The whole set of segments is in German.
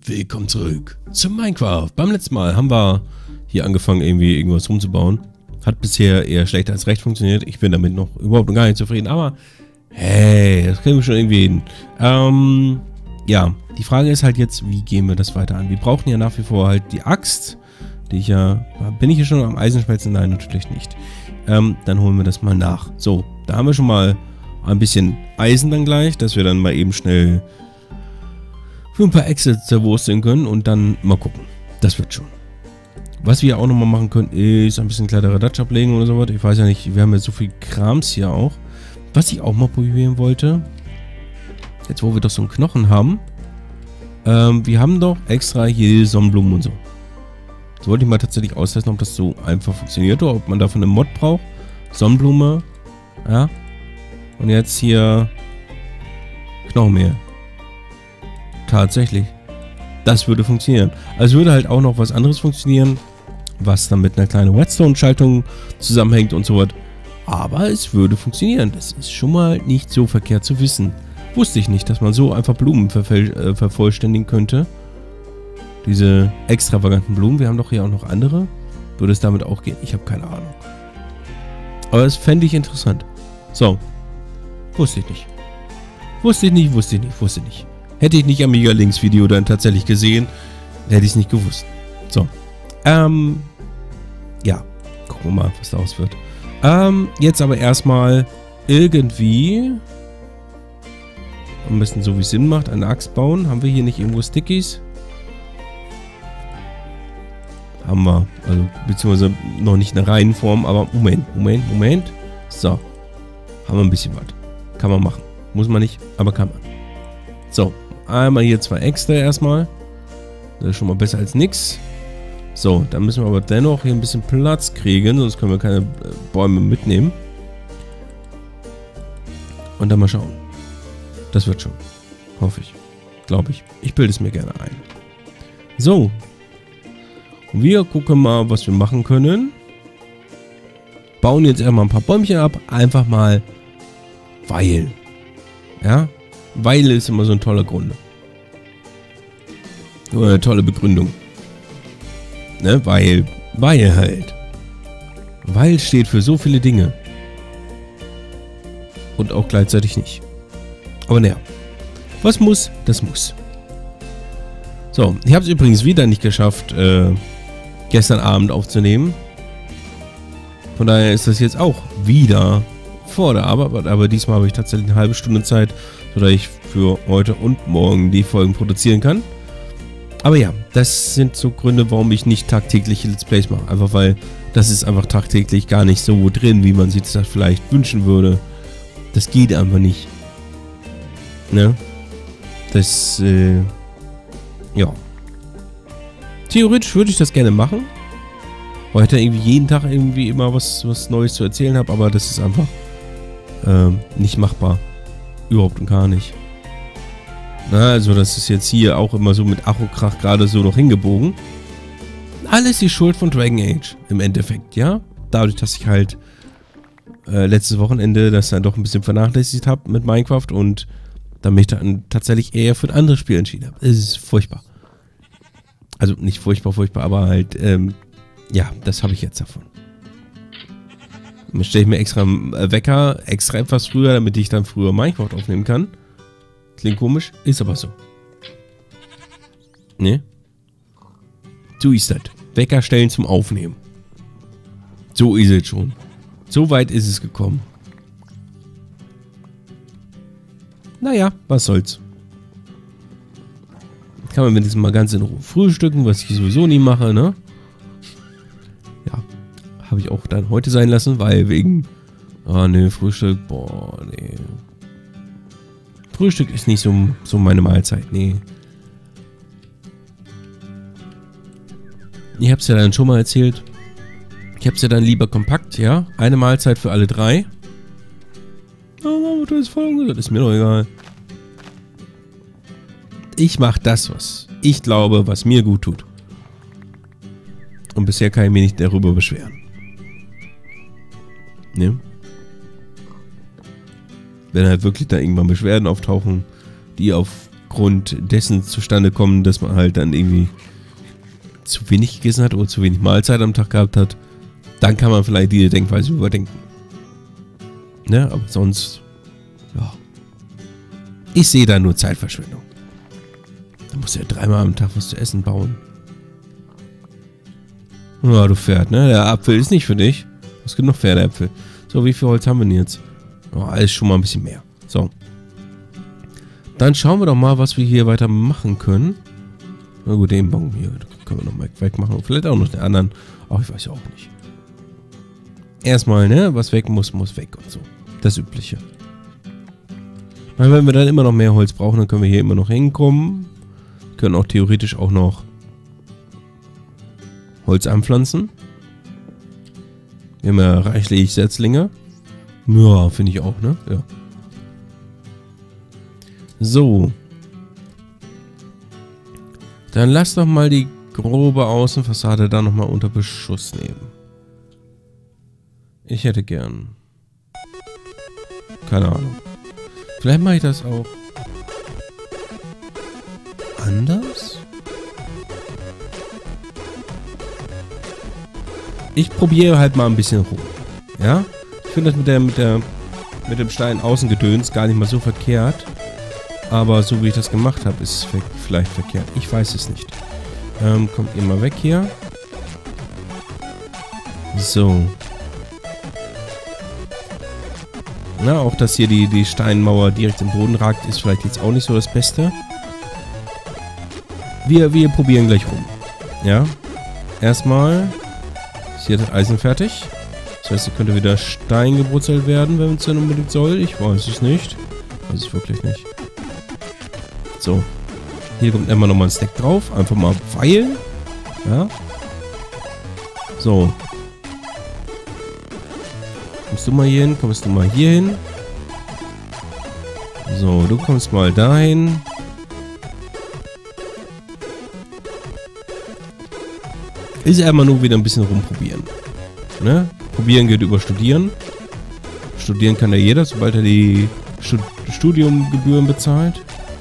Willkommen zurück zu Minecraft. Beim letzten Mal haben wir hier angefangen, irgendwie irgendwas rumzubauen. Hat bisher eher schlechter als recht funktioniert. Ich bin damit noch überhaupt gar nicht zufrieden, aber hey, das kriegen wir schon irgendwie hin. Ja, die Frage ist halt jetzt, wie gehen wir das weiter an? Wir brauchen ja nach wie vor halt die Axt, die ich ja... Bin ich hier schon am Eisenschmelzen? Nein, natürlich nicht. Dann holen wir das mal nach. So, da haben wir schon mal ein bisschen Eisen dann gleich, dass wir dann mal eben schnell für ein paar Äxte zerwursteln können und dann mal gucken. Das wird schon. Was wir auch nochmal machen können, ist ein bisschen Kladderadatsch ablegen oder sowas. Ich weiß ja nicht, wir haben ja so viel Krams hier auch. Was ich auch mal probieren wollte, jetzt wo wir doch so einen Knochen haben, wir haben doch extra hier Sonnenblumen und so. Jetzt wollte ich mal tatsächlich austesten, ob das so einfach funktioniert oder ob man davon einen Mod braucht. Sonnenblume, ja. Und jetzt hier Knochenmehl. Tatsächlich. Das würde funktionieren. Also würde halt auch noch was anderes funktionieren, was dann mit einer kleinen Redstone-Schaltung zusammenhängt und so was. Aber es würde funktionieren. Das ist schon mal nicht so verkehrt zu wissen. Wusste ich nicht, dass man so einfach Blumen vervollständigen könnte. Diese extravaganten Blumen. Wir haben doch hier auch noch andere. Würde es damit auch gehen? Ich habe keine Ahnung. Aber das fände ich interessant. So. Wusste ich nicht. Wusste ich nicht. Hätte ich nicht am Mega-Links-Video dann tatsächlich gesehen, hätte ich es nicht gewusst. So. Ja. Gucken wir mal, was daraus wird. Jetzt aber erstmal irgendwie am besten so wie es Sinn macht, eine Axt bauen. Haben wir hier nicht irgendwo Stickies? Haben wir. Also, beziehungsweise noch nicht eine Reihenform, aber Moment. So. Haben wir ein bisschen was. Kann man machen. Muss man nicht, aber kann man. So. Einmal hier 2 Äxte erstmal. Das ist schon mal besser als nix. So, dann müssen wir aber dennoch hier ein bisschen Platz kriegen, sonst können wir keine Bäume mitnehmen. Und dann mal schauen. Das wird schon. Hoffe ich. Glaube ich. Ich bilde es mir gerne ein. So. Wir gucken mal, was wir machen können. Bauen jetzt erstmal ein paar Bäumchen ab. Einfach mal, weil. Ja? Weil ist immer so ein toller Grund. Oder eine tolle Begründung. Ne? Weil halt. Weil steht für so viele Dinge. Und auch gleichzeitig nicht. Aber naja. Was muss, das muss. So, ich habe es übrigens wieder nicht geschafft, gestern Abend aufzunehmen. Von daher ist das jetzt auch wieder vor der Arbeit. Aber diesmal habe ich tatsächlich eine halbe Stunde Zeit, sodass ich für heute und morgen die Folgen produzieren kann. Aber ja, das sind so Gründe, warum ich nicht tagtägliche Let's Plays mache. Einfach weil das ist einfach tagtäglich gar nicht so drin, wie man sich das vielleicht wünschen würde. Das geht einfach nicht. Ne? Das, ja. Theoretisch würde ich das gerne machen. Weil ich da irgendwie jeden Tag irgendwie immer was Neues zu erzählen habe. Aber das ist einfach nicht machbar. Überhaupt und gar nicht. Na, also das ist jetzt hier auch immer so mit Ach und Krach gerade so noch hingebogen. Alles die Schuld von Dragon Age im Endeffekt, ja? Dadurch, dass ich halt letztes Wochenende das dann doch ein bisschen vernachlässigt habe mit Minecraft und dann mich dann tatsächlich eher für ein anderes Spiel entschieden habe. Es ist furchtbar. Also nicht furchtbar, aber halt, ja, das habe ich jetzt davon. Dann stelle ich mir extra einen Wecker, extra etwas früher, damit ich dann früher Minecraft aufnehmen kann. Klingt komisch, ist aber so. Ne? So ist das. Wecker stellen zum Aufnehmen. So ist es schon. So weit ist es gekommen. Naja, was soll's. Kann man wenigstens mal ganz in Ruhe frühstücken, was ich sowieso nie mache, ne? Ja. Habe ich auch dann heute sein lassen, weil wegen... Ah, ne, Frühstück, boah, nee. Frühstück ist nicht so meine Mahlzeit, nee. Ich hab's ja dann schon mal erzählt. Ich hab's ja dann lieber kompakt, ja? Eine Mahlzeit für alle 3. Oh, das ist voll ungesund. Ist mir doch egal. Ich mach das, was ich glaube, was mir gut tut. Und bisher kann ich mich nicht darüber beschweren. Ne? Wenn halt wirklich da irgendwann Beschwerden auftauchen, die auf aufgrund dessen zustande kommen, dass man halt dann irgendwie zu wenig gegessen hat oder zu wenig Mahlzeit am Tag gehabt hat, dann kann man vielleicht diese Denkweise überdenken. Ne, aber sonst, ja. Ich sehe da nur Zeitverschwendung. Da musst du ja 3-mal am Tag was zu essen bauen. Ja, du Pferd, ne? Der Apfel ist nicht für dich. Du hast genug Pferdeäpfel. So, wie viel Holz haben wir denn jetzt? Oh, alles schon mal ein bisschen mehr. So. Dann schauen wir doch mal, was wir hier weiter machen können. Na gut, den Baum hier können wir noch mal wegmachen. Und vielleicht auch noch den anderen. Ach, ich weiß ja auch nicht. Erstmal, ne? Was weg muss, muss weg und so. Das Übliche. Weil wenn wir dann immer noch mehr Holz brauchen, dann können wir hier immer noch hinkommen. Können auch theoretisch auch noch Holz anpflanzen. Wir haben ja reichlich Setzlinge. Ja, finde ich auch, ne? Ja. So. Dann lass doch mal die grobe Außenfassade da nochmal unter Beschuss nehmen. Ich hätte gern. Keine Ahnung. Vielleicht mache ich das auch anders? Ich probiere halt mal ein bisschen rum. Ja? Ich finde das mit dem Stein Außengedöns gar nicht mal so verkehrt. Aber so wie ich das gemacht habe, ist es vielleicht verkehrt. Ich weiß es nicht. Kommt ihr mal weg hier. So. Na, auch dass hier die Steinmauer direkt im Boden ragt, ist vielleicht jetzt auch nicht so das Beste. Wir probieren gleich rum. Ja. Erstmal ist hier das Eisen fertig. Das heißt, hier könnte wieder Stein gebrutzelt werden, wenn es dann unbedingt soll. Ich weiß es nicht. Weiß ich wirklich nicht. So. Hier kommt immer noch mal ein Stack drauf. Einfach mal weil. Ja. So. Kommst du mal hier hin? Kommst du mal hier hin? So, du kommst mal dahin. Ist ja immer nur wieder ein bisschen rumprobieren. Ne? Probieren geht über Studieren. Studieren kann ja jeder, sobald er die Studiumgebühren bezahlt.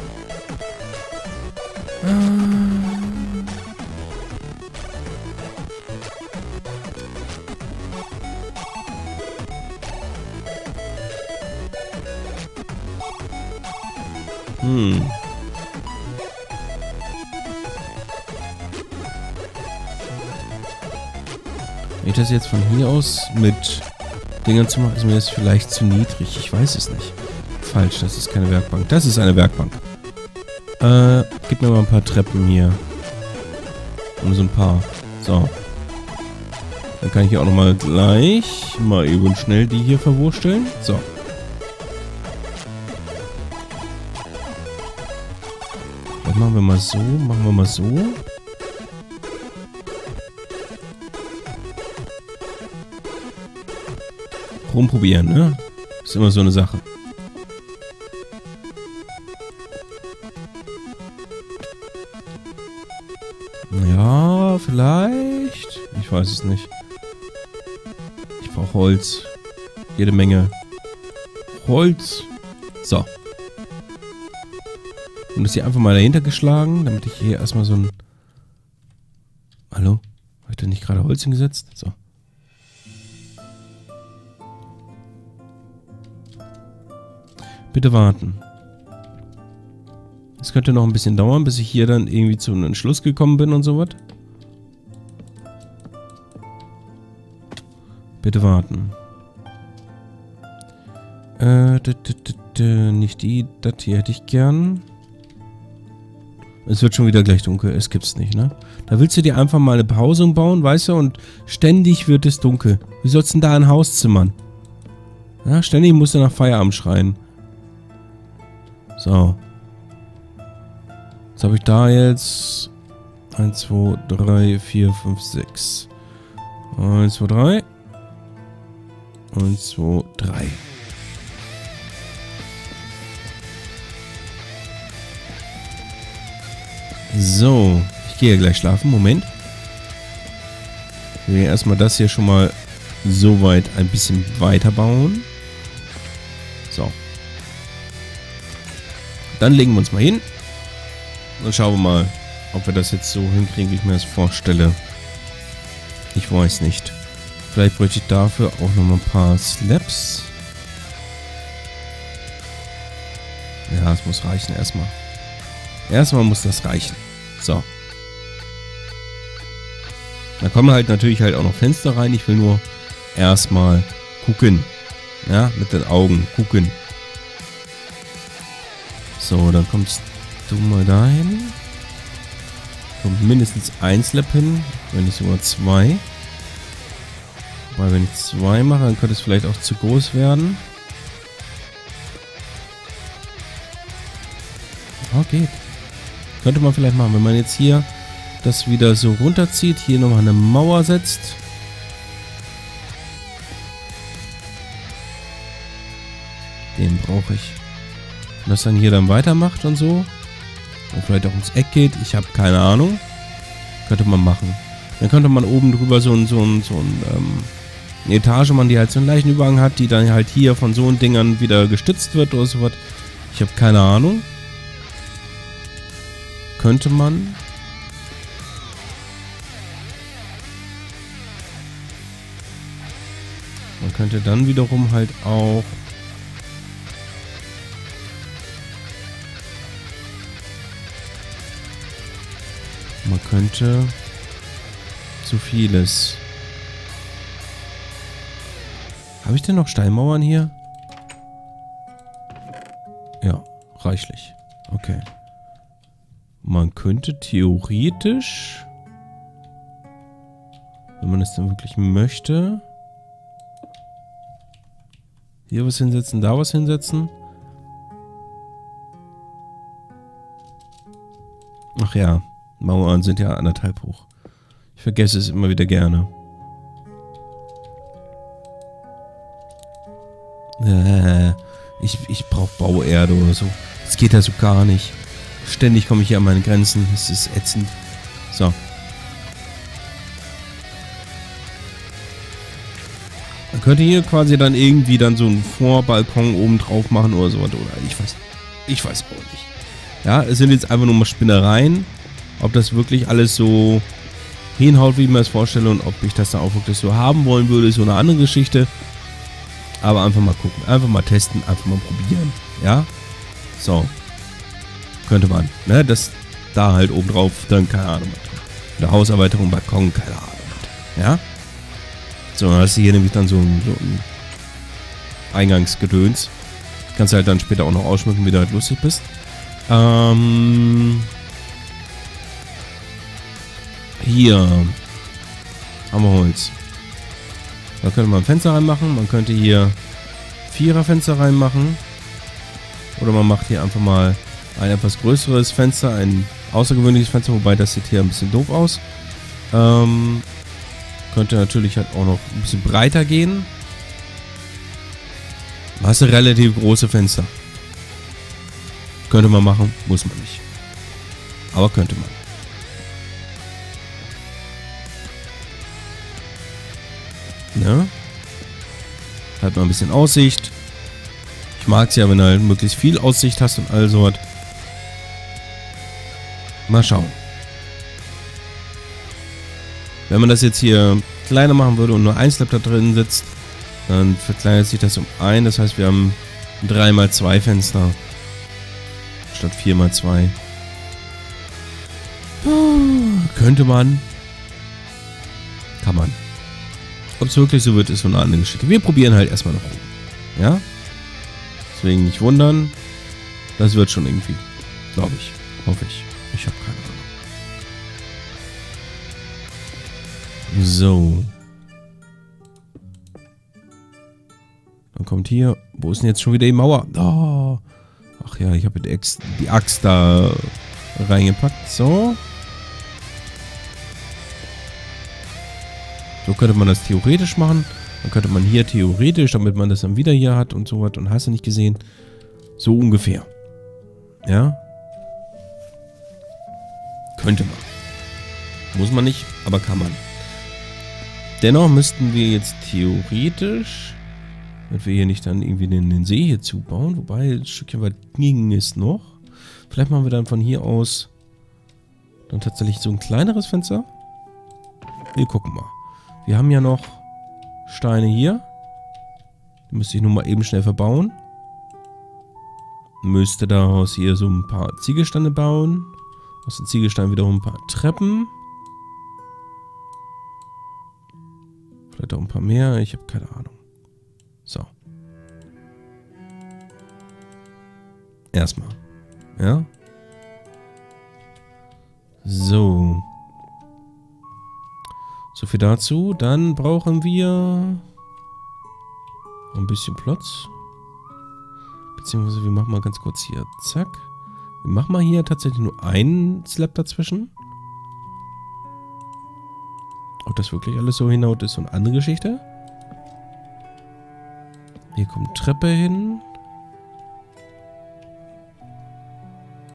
Wenn ich das jetzt von hier aus mit Dingern zu machen, ist mir das vielleicht zu niedrig. Ich weiß es nicht. Falsch, das ist keine Werkbank. Das ist eine Werkbank. Gib mir mal ein paar Treppen hier. Und so ein paar. So. Dann kann ich hier auch nochmal gleich mal eben schnell die hier verwursteln. So. Das machen wir mal so. Machen wir mal so. Rumprobieren, ne? Ist immer so eine Sache. Ja, vielleicht. Ich weiß es nicht. Ich brauche Holz. Jede Menge Holz. So. Und das hier einfach mal dahinter geschlagen, damit ich hier erstmal so ein... Hallo? Habe ich da nicht gerade Holz hingesetzt? So. Bitte warten. Es könnte noch ein bisschen dauern, bis ich hier dann irgendwie zu einem Entschluss gekommen bin und sowas. Bitte warten. Nicht die, das hier hätte ich gern. Es wird schon wieder gleich dunkel, es gibt's nicht, ne? Da willst du dir einfach mal eine Behausung bauen, weißt du, und ständig wird es dunkel. Wie sollst du denn da ein Haus zimmern? Ja, ständig musst du nach Feierabend schreien. So. Jetzt habe ich da jetzt 1, 2, 3, 4, 5, 6. 1, 2, 3. 1, 2, 3. So. Ich gehe gleich schlafen. Moment. Wir werden erstmal das hier schon mal so weit ein bisschen weiter bauen. So. Dann legen wir uns mal hin. Dann schauen wir mal, ob wir das jetzt so hinkriegen, wie ich mir das vorstelle. Ich weiß nicht. Vielleicht bräuchte ich dafür auch noch mal ein paar Slabs. Ja, es muss reichen erstmal. Erstmal muss das reichen. So. Da kommen halt natürlich halt auch noch Fenster rein. Ich will nur erstmal gucken. Ja, mit den Augen gucken. So, dann kommst du mal dahin. Kommt mindestens ein Slab hin, wenn nicht sogar 2. Weil wenn ich 2 mache, dann könnte es vielleicht auch zu groß werden. Okay. Könnte man vielleicht machen, wenn man jetzt hier das wieder so runterzieht, hier nochmal eine Mauer setzt. Den brauche ich. Und das dann hier dann weitermacht und so. Und vielleicht auch ins Eck geht. Ich habe keine Ahnung. Könnte man machen. Dann könnte man oben drüber so eine Etage machen, die halt so einen leichten Überhang hat, die dann halt hier von so Dingern wieder gestützt wird oder sowas. Ich habe keine Ahnung. Könnte man. Man könnte dann wiederum halt auch so vieles. Habe ich denn noch Steinmauern hier? Ja, reichlich. Okay. Man könnte theoretisch, wenn man es dann wirklich möchte, hier was hinsetzen, da was hinsetzen. Ach ja, Mauern sind ja 1,5 hoch. Ich vergesse es immer wieder gerne. Ich brauche Bauerde oder so. Das geht ja so gar nicht. Ständig komme ich hier an meine Grenzen. Es ist ätzend. So. Man könnte hier quasi dann irgendwie dann so einen Vorbalkon oben drauf machen oder so. Oder ich weiß auch nicht. Ja, es sind jetzt einfach nur mal Spinnereien. Ob das wirklich alles so hinhaut, wie ich mir das vorstelle, und ob ich das dann auch wirklich so haben wollen würde, ist so eine andere Geschichte. Aber einfach mal gucken, einfach mal testen, einfach mal probieren. Ja? So. Könnte man. Ne? Das da halt oben drauf, dann keine Ahnung. Eine Hauserweiterung, Balkon, keine Ahnung. Ja? So, dann hast du hier nämlich dann so ein Eingangsgedöns. Kannst du halt dann später auch noch ausschmücken, wie du halt lustig bist. Hier haben wir Holz. Da könnte man ein Fenster reinmachen. Man könnte hier 4er-Fenster reinmachen. Oder man macht hier einfach mal ein etwas größeres Fenster, ein außergewöhnliches Fenster, wobei das sieht hier ein bisschen doof aus. Könnte natürlich halt auch noch ein bisschen breiter gehen. Da hast du relativ große Fenster. Könnte man machen, muss man nicht. Aber könnte man. Ne? Hat man ein bisschen Aussicht. Ich mag es ja, wenn du halt möglichst viel Aussicht hast und all so was. Mal schauen. Wenn man das jetzt hier kleiner machen würde und nur ein Slab da drin sitzt, dann verkleinert sich das um 1. Das heißt, wir haben 3x2 Fenster. Statt 4x2. Könnte man. Kann man. Ob es wirklich so wird, ist so eine andere Geschichte. Wir probieren halt erstmal noch rum. Ja? Deswegen nicht wundern. Das wird schon irgendwie. Glaube ich. Hoffe ich. Ich habe keine Ahnung. So. Dann kommt hier. Wo ist denn jetzt schon wieder die Mauer? Oh. Ach ja, ich habe die Axt da reingepackt. So. So könnte man das theoretisch machen. Dann könnte man hier theoretisch, damit man das dann wieder hier hat und so was. Und hast du nicht gesehen? So ungefähr. Ja. Könnte man. Muss man nicht, aber kann man. Dennoch müssten wir jetzt theoretisch, wenn wir hier nicht dann irgendwie den See hier zubauen, wobei ein Stückchen weit ging es noch. Vielleicht machen wir dann von hier aus Dann tatsächlich so ein kleineres Fenster. Wir gucken mal. Wir haben ja noch Steine hier. Die müsste ich nur mal eben schnell verbauen. Müsste daraus hier so ein paar Ziegelsteine bauen. Aus den Ziegelsteinen wiederum ein paar Treppen. Vielleicht auch ein paar mehr. Ich habe keine Ahnung. So. Erstmal. Ja. So. So viel dazu. Dann brauchen wir ein bisschen Platz. Beziehungsweise wir machen mal ganz kurz hier. Zack. Wir machen mal hier tatsächlich nur einen Slab dazwischen. Ob das wirklich alles so hinhaut, ist so eine andere Geschichte. Hier kommt Treppe hin.